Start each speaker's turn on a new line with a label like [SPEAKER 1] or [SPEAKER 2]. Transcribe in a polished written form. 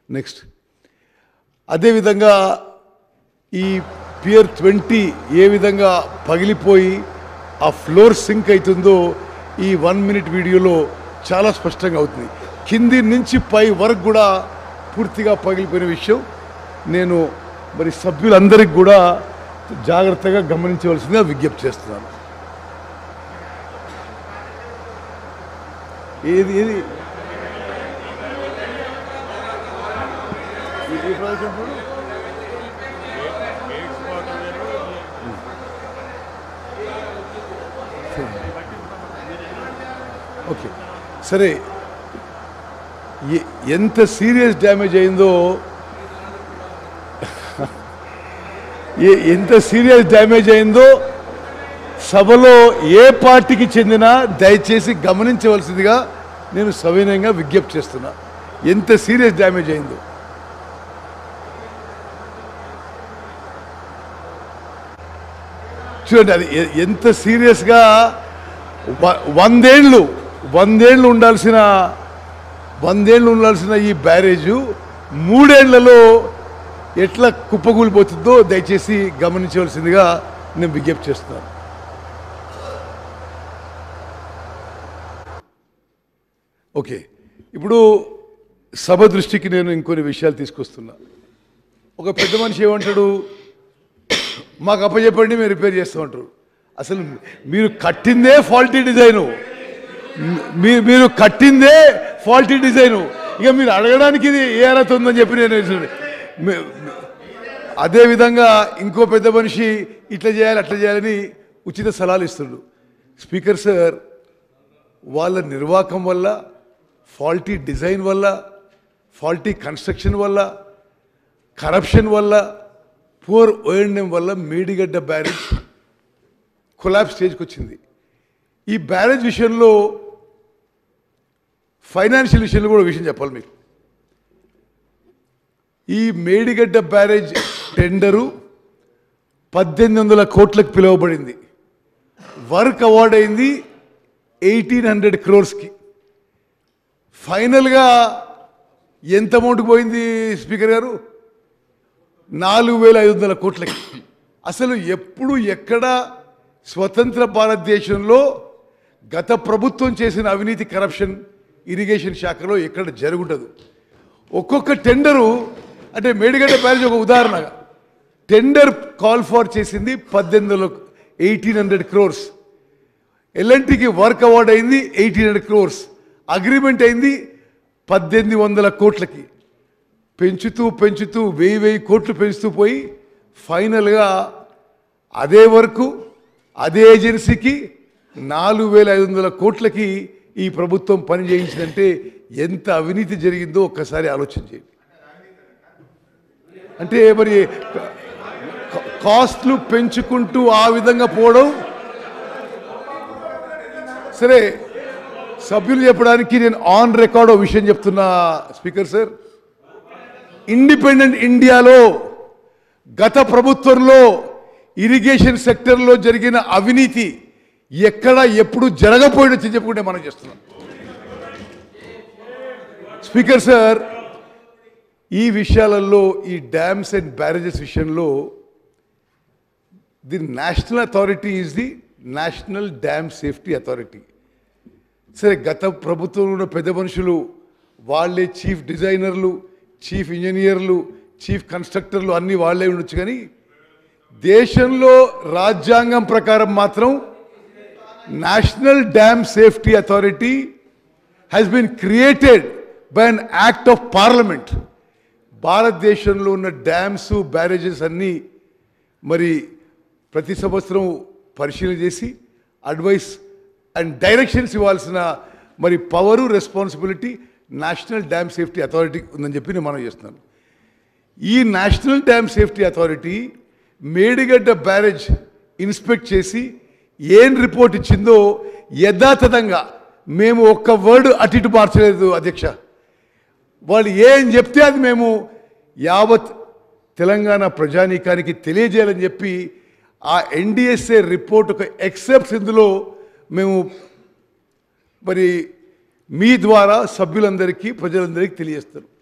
[SPEAKER 1] Next అదేవిధంగా ఈ pear 20 ఏ విధంగా పగిలిపోయి ఆ ఫ్లోర్ సింక్ అవుతుందో ఈ 1 మినిట్ వీడియోలో చాలా స్పష్టంగా అవుతుంది. కింది నుంచి పై వరకు కూడా పూర్తిగా పగిలిపోయిన విషయం నేను మరి సభ్యులందరికీ కూడా జాగ్రత్తగా గమనించవలసిందిగా విజ్ఞప్తి చేస్తున్నాను. ఏది ఏది ఓకే సరే, ఎంత సీరియస్ డ్యామేజ్ అయిందో సభలో ఏ పార్టీకి చెందినా దయచేసి గమనించవలసిందిగా నేను సవినయంగా విజ్ఞప్తి చేస్తున్నా. ఎంత సీరియస్ డ్యామేజ్ అయిందో చూడండి. అది ఎంత సీరియస్గా 100 ఏళ్ళు ఉండాల్సిన ఈ బ్యారేజు 3 ఏళ్లలో ఎట్లా కుప్పకూలిపోతుందో దయచేసి గమనించవలసిందిగా నేను విజ్ఞప్తి చేస్తున్నాను. ఓకే, ఇప్పుడు సభ దృష్టికి నేను ఇంకొన్ని విషయాలు తీసుకొస్తున్నా. ఒక పెద్ద మనిషి ఏమంటాడు, మాకు అప్పచెప్పండి మేము రిపేర్ చేస్తామంటారు. అసలు మీరు కట్టిందే ఫాల్టీ డిజైను, ఇక మీరు అడగడానికి ఇది ఏ అర్హత ఉందని చెప్పి నేను. అదేవిధంగా ఇంకో పెద్ద మనిషి ఇట్లా చేయాలి అట్లా చేయాలని ఉచిత సలహాలు ఇస్తున్నాడు. స్పీకర్ సార్, వాళ్ళ నిర్వాహకం వల్ల, ఫాల్టీ డిజైన్ వల్ల, ఫాల్టీ కన్స్ట్రక్షన్ వల్ల, కరప్షన్ వల్ల, పూర్ ఓఎండ్ఎం వల్ల మేడిగడ్డ బ్యారేజ్ కొలాప్స్ స్టేజ్కి వచ్చింది. ఈ బ్యారేజ్ విషయంలో, ఫైనాన్షియల్ విషయంలో కూడా విషయం చెప్పాలి మీకు. ఈ మేడిగడ్డ బ్యారేజ్ టెండరు 1800 కోట్లకు పిలువబడింది. వర్క్ అవార్డ్ అయింది 1800 crores. ఫైనల్గా ఎంత అమౌంట్ పోయింది స్పీకర్ గారు? 4500 కోట్లకి. అసలు ఎప్పుడు ఎక్కడ స్వతంత్ర భారతదేశంలో గత ప్రభుత్వం చేసిన అవినీతి, కరప్షన్ ఇరిగేషన్ శాఖలో ఎక్కడ జరుగుండదు. ఒక్కొక్క టెండరు, అంటే మేడిగడ్డ బ్యారేజ్ ఒక ఉదాహరణగా, టెండర్ కాల్ ఫార్ చేసింది 1800 crores. ఎల్ఎన్టీకి వర్క్ అవార్డ్ అయింది 1800 crores. అగ్రిమెంట్ అయింది 1800 కోట్లకి. పెంచుతూ 1000 కోట్లు పెంచుతూ పోయి ఫైనల్గా అదే వర్కు అదే ఏజెన్సీకి 4500 కోట్లకి ఈ ప్రభుత్వం పని చేయించిందంటే ఎంత అవినీతి జరిగిందో ఒక్కసారి ఆలోచన చేయండి. అంటే మరి కాస్ట్లు పెంచుకుంటూ ఆ విధంగా పోవడం. సరే, సభ్యులు చెప్పడానికి నేను ఆన్ రికార్డ్ విషయం చెప్తున్నా స్పీకర్ సార్. ఇండిపెండెంట్ ఇండియాలో గత ప్రభుత్వంలో ఇరిగేషన్ సెక్టర్లో జరిగిన అవినీతి ఎక్కడ ఎప్పుడు జరగపోయినట్టు చెప్పుకుంటే మనం చేస్తున్నాం. స్పీకర్ సార్, ఈ విషయాలలో, ఈ డ్యామ్స్ అండ్ బ్యారేజెస్ విషయంలో the national authority is the national dam safety authority. సరే, గత ప్రభుత్వంలో ఉన్న పెద్ద మనుషులు వాళ్ళే చీఫ్ డిజైనర్లు, చీఫ్ ఇంజనీర్లు, చీఫ్ కన్స్ట్రక్టర్లు అన్నీ వాళ్ళే ఉండొచ్చు. కానీ దేశంలో రాజ్యాంగం ప్రకారం మాత్రం national dam safety authority has been created by an act of parliament. భారతదేశంలో ఉన్న డ్యామ్స్, బ్యారేజెస్ అన్నీ మరి ప్రతి సంవత్సరం పరిశీలన చేసి అడ్వైస్ అండ్ డైరెక్షన్స్ ఇవ్వాల్సిన మరి power, responsibility national dam safety authority ఉందని చెప్పి నేను మనం చేస్తున్నాను. ఈ national dam safety authority Medigadda barrage inspect చేసి ఏం రిపోర్ట్ ఇచ్చిందో యథాతథంగా, మేము ఒక్క వర్డ్ అటు ఇటు మార్చలేదు అధ్యక్ష. వాళ్ళు ఏం చెప్తే అది మేము యావత్ తెలంగాణ ప్రజానీకానికి తెలియజేయాలని చెప్పి ఆ ఎన్డిఎస్ఏ రిపోర్ట్ ఒక ఎక్సెప్ట్స్ ఇందులో మేము మరి మీ ద్వారా సభ్యులందరికీ, ప్రజలందరికీ తెలియజేస్తారు.